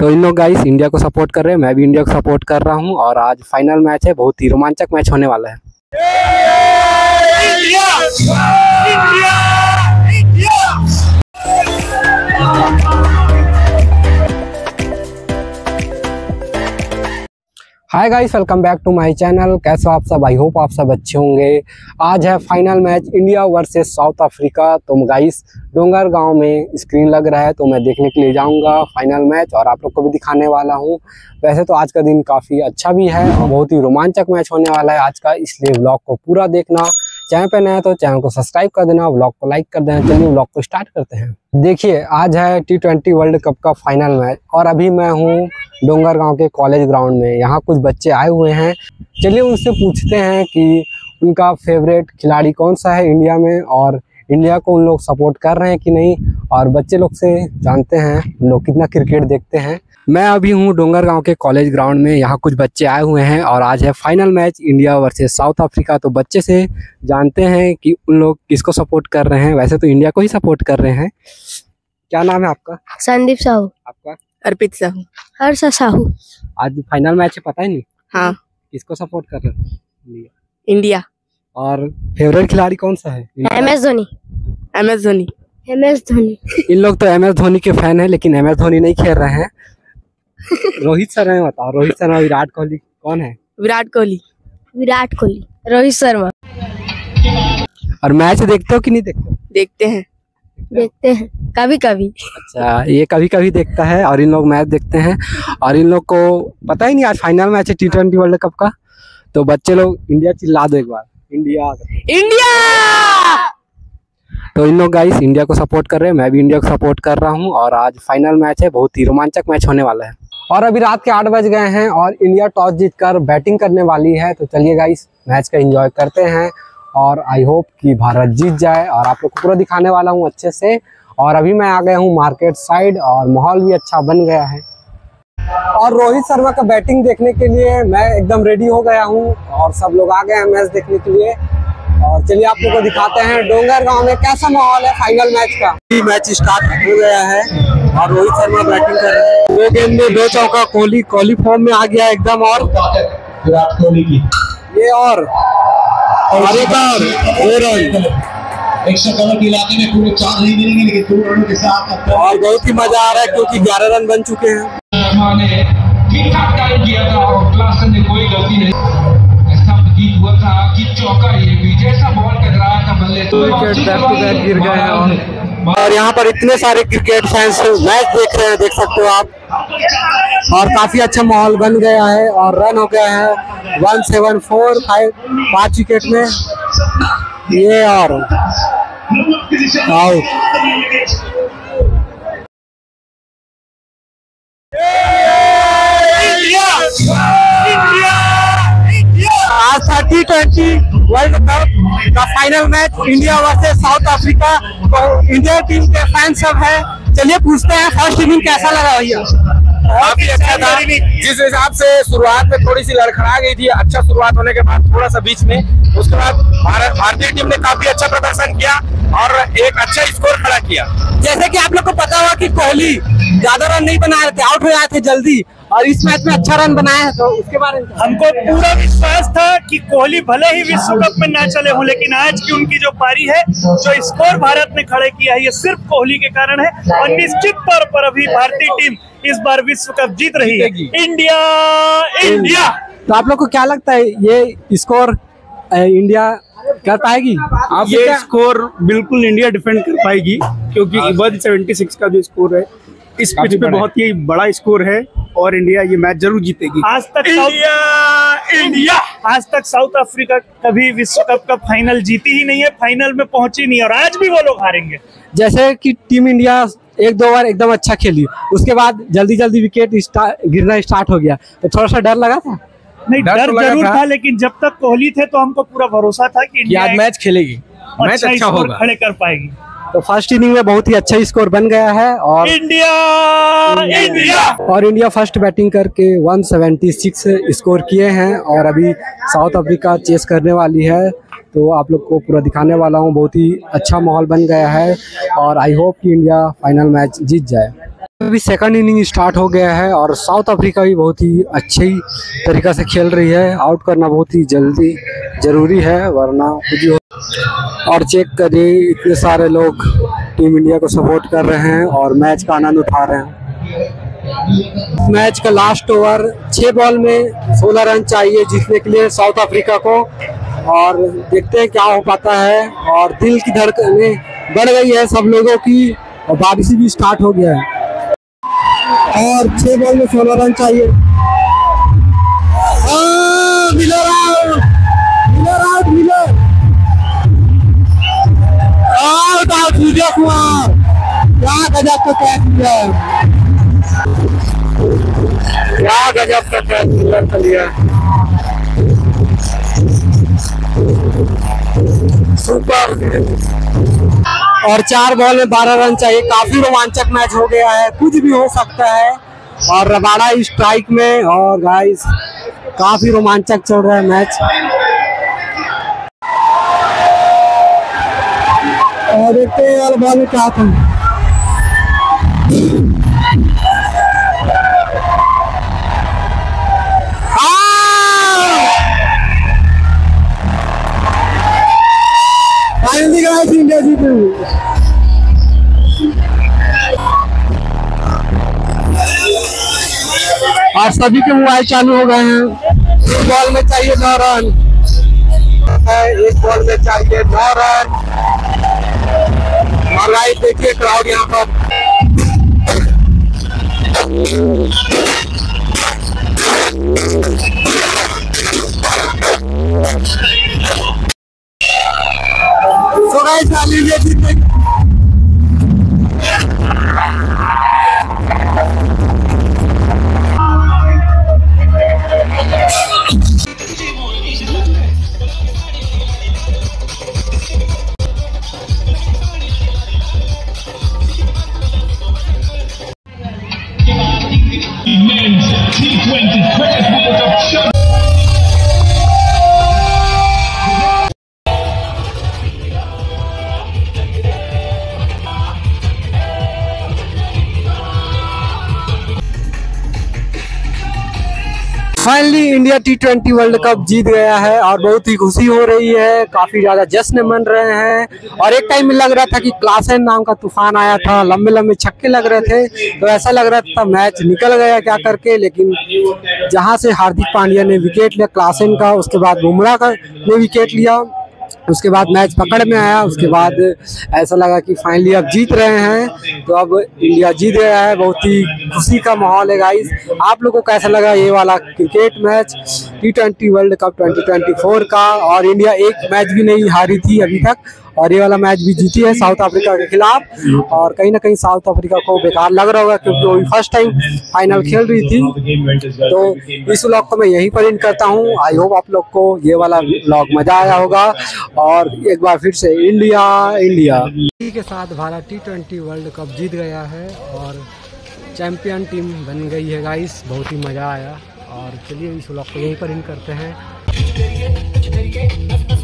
तो इन लोग guys India को सपोर्ट कर रहे हैं, मैं भी इंडिया को सपोर्ट कर रहा हूं और आज फाइनल मैच है, बहुत ही रोमांचक मैच होने वाला है। India! India! India! Hi guys, welcome back to my channel. कैसे हो आप सब? आई होप आप सब अच्छे होंगे। आज है final match India versus South Africa. तो गाइस डोंगर गांव में स्क्रीन लग रहा है तो मैं देखने के लिए जाऊंगा फाइनल मैच और आप लोग को भी दिखाने वाला हूं। वैसे तो आज का दिन काफ़ी अच्छा भी है और बहुत ही रोमांचक मैच होने वाला है आज का, इसलिए व्लॉग को पूरा देखना। चैनल पे नया तो चैनल को सब्सक्राइब कर देना, व्लॉग को लाइक कर देना। चलिए व्लॉग को स्टार्ट करते हैं। देखिए आज है T20 वर्ल्ड कप का फाइनल मैच और अभी मैं हूँ डोंगर गांव के कॉलेज ग्राउंड में। यहाँ कुछ बच्चे आए हुए हैं, चलिए उनसे पूछते हैं कि उनका फेवरेट खिलाड़ी कौन सा है इंडिया में और इंडिया को उन लोग सपोर्ट कर रहे हैं कि नहीं, और बच्चे लोग से जानते हैं उन लोग कितना क्रिकेट देखते हैं। मैं अभी हूँ डोंगर गांव के कॉलेज ग्राउंड में, यहाँ कुछ बच्चे आए हुए हैं और आज है final match India versus South Africa. तो बच्चे से जानते हैं कि उन लोग किसको सपोर्ट कर रहे हैं। वैसे तो इंडिया को ही सपोर्ट कर रहे हैं। क्या नाम है आपका? संदीप साहू। आपका? अर्पित साहू। हर्ष साहू। आज फाइनल मैच है, पता ही नहीं? हाँ। किसको सपोर्ट कर रहे हैं? इंडिया। और फेवरेट खिलाड़ी कौन सा है? MS Dhoni. MS Dhoni. MS Dhoni. इन लोग तो MS धोनी के फैन हैं, लेकिन MS धोनी नहीं खेल रहे हैं। रोहित शर्मा बताओ, रोहित शर्मा, विराट कोहली कौन है? विराट कोहली। विराट कोहली। रोहित शर्मा। और मैच देखते हो कि नहीं देखते? देखते हैं। देखते हैं कभी कभी। अच्छा, ये कभी कभी देखता है और इन लोग मैच देखते हैं और इन लोग को पता ही नहीं आज फाइनल मैच है T20 वर्ल्ड कप का। तो बच्चे लोग इंडिया चिल्ला दो एक बार, इंडिया इंडिया। तो इन लोग गाइस इंडिया को सपोर्ट कर रहे हैं, मैं भी इंडिया को सपोर्ट कर रहा हूं और आज फाइनल मैच है, बहुत ही रोमांचक मैच होने वाला है। और अभी रात के 8 बज गए हैं और इंडिया टॉस जीतकर बैटिंग करने वाली है। तो चलिए गाइस मैच का एंजॉय करते हैं और आई होप कि भारत जीत जाए और आप लोग को पूरा दिखाने वाला हूँ अच्छे से। और अभी मैं आ गया हूँ मार्केट साइड और माहौल भी अच्छा बन गया है और रोहित शर्मा का बैटिंग देखने के लिए मैं एकदम रेडी हो गया हूँ और सब लोग आ गए हैं मैच देखने के लिए। और चलिए आप लोग को दिखाते हैं डोंगर गांव में कैसा माहौल है फाइनल मैच का। मैच स्टार्ट हो गया है और रोहित शर्मा बैटिंग कर रहे हैं। 2 गेंद में 2 चौका। कोहली फॉर्म में आ गया एकदम। और विराट कोहली की ये और के इलाके में पूरे 4 नहीं मिलेंगे, लेकिन 2 रनों के साथ और बहुत ही मजा आ रहा है क्योंकि 11 रन बन चुके हैं। ठीक ठाक टाइम किया था और क्लासन ने कोई गलती नहीं। ऐसा प्रतीत हुआ था कि चौका ये भी जैसा बॉल टकराया था बल्ले तो विकेट बैक टू बैक गिर गए हैं और यहाँ पर इतने सारे क्रिकेट फैंस मैच देख रहे हैं, देख सकते हो आप। और काफी अच्छा माहौल बन गया है और रन हो गया है 174 5 विकेट में ये और आउट। आज था T20 वर्ल्ड कप का final match India versus South Africa. तो इंडिया टीम के फैन सब हैं, चलिए पूछते हैं फर्स्ट इनिंग कैसा लगा भैया? काफी अच्छा था। जिस हिसाब से शुरुआत में थोड़ी सी लड़खड़ा गई थी, अच्छा शुरुआत होने के बाद थोड़ा सा बीच में, उसके बाद भारतीय टीम ने काफी अच्छा प्रदर्शन किया और एक अच्छा स्कोर खड़ा किया। जैसे कि आप लोग को पता होगा कि कोहली ज्यादा रन नहीं बना रहे थे, आउट हो जाए थे जल्दी, और इस मैच में अच्छा रन बनाया है। तो उसके बारे में हमको पूरा विश्वास था कि कोहली भले ही विश्व कप में ना चले हों, लेकिन आज की उनकी जो पारी है, जो स्कोर भारत ने खड़े किया है, ये सिर्फ कोहली के कारण है और निश्चित तौर पर अभी भारतीय टीम इस बार विश्व कप जीत रही है। India India. तो आप लोग को क्या लगता है ये स्कोर इंडिया कर पाएगी? ये स्कोर बिल्कुल इंडिया डिफेंड कर पाएगी क्योंकि 176 का जो स्कोर है इस पिच पे बहुत ही बड़ा स्कोर है और इंडिया ये मैच जरूर जीतेगी। आज तक साउथ अफ्रीका कभी विश्व कप का फाइनल जीती ही नहीं है, फाइनल में पहुंची नहीं और आज भी वो लोग हारेंगे। जैसे कि टीम इंडिया 1-2 बार एकदम अच्छा खेली, उसके बाद जल्दी विकेट गिरना स्टार्ट हो गया, तो थोड़ा सा डर लगा था? नहीं, डर जरूर था, लेकिन जब तक कोहली थे तो हमको पूरा भरोसा था कि इंडिया आज मैच खेलेगी, मैच अच्छा होगा, खड़े कर पाएगी। तो फर्स्ट इनिंग में बहुत ही अच्छा स्कोर बन गया है और इंडिया फर्स्ट बैटिंग करके 176 स्कोर किए हैं और अभी साउथ अफ्रीका चेस करने वाली है। तो आप लोग को पूरा दिखाने वाला हूँ, बहुत ही अच्छा माहौल बन गया है और आई होप कि इंडिया फाइनल मैच जीत जाए। अभी सेकंड इनिंग स्टार्ट हो गया है और साउथ अफ्रीका भी बहुत ही अच्छी तरीक़ा से खेल रही है। आउट करना बहुत ही जल्दी ज़रूरी है वरना कुछ हो। और चेक करिए इतने सारे लोग टीम इंडिया को सपोर्ट कर रहे हैं और मैच का आनंद उठा रहे हैं। मैच का लास्ट ओवर 6 बॉल में 16 रन चाहिए जीतने के लिए साउथ अफ्रीका को, और देखते हैं क्या हो पाता है। और दिल की धड़कनें बढ़ गई है सब लोगों की और बारिश भी स्टार्ट हो गया है और 6 बॉल में 16 रन चाहिए। Miller out, Miller out, Miller out, Surya Kumar क्या गजब का कैच किया, क्या गजब का कैच कर लिया, सुपर। और 4 बॉल में 12 रन चाहिए। काफी रोमांचक मैच हो गया है, कुछ भी हो सकता है। और रबाड़ा स्ट्राइक में और गाइस काफी रोमांचक चल रहा है मैच। और देखते हैं यार बॉल में क्या था। फाइनली गाइस इंडिया जीती। और सभी के मोबाइल चालू हो गए हैं। एक बॉल में चाहिए 9 रन, एक बॉल में चाहिए 9 रन। और गाइस देखिए क्राउड यहाँ पर। तो गाइस इंडिया जीते। Finally India T20 world cup जीत गया है और बहुत ही खुशी हो रही है। काफी ज्यादा जश्न मन रहे हैं। और एक टाइम में लग रहा था कि क्लासेन नाम का तूफान आया था, लंबे लंबे छक्के लग रहे थे, तो ऐसा लग रहा था मैच निकल गया क्या करके। लेकिन जहां से हार्दिक पांड्या ने विकेट लिया क्लासेन का, उसके बाद बुमराह का ने विकेट लिया, उसके बाद मैच पकड़ में आया। उसके बाद ऐसा लगा कि फाइनली अब जीत रहे हैं, तो अब इंडिया जीत गया है। बहुत ही खुशी का माहौल है गाइस। आप लोगों को कैसा लगा ये वाला cricket match T20 world cup 2024 का। और इंडिया एक मैच भी नहीं हारी थी अभी तक और ये वाला मैच भी जीती है साउथ अफ्रीका के खिलाफ। और कहीं ना कहीं साउथ अफ्रीका को बेकार लग रहा होगा क्योंकि वो फर्स्ट टाइम फाइनल खेल रही थी। तो इस व्लॉग को मैं यहीं पर एंड करता हूँ। आई होप आप लोग को ये वाला व्लॉग मजा आया होगा। और एक बार फिर से इंडिया इंडिया के साथ भारत T20 वर्ल्ड कप जीत गया है और चैंपियन टीम बन गई है गाइस। बहुत ही मज़ा आया। और चलिए इस व्लॉग को यहीं पर एंड करते हैं।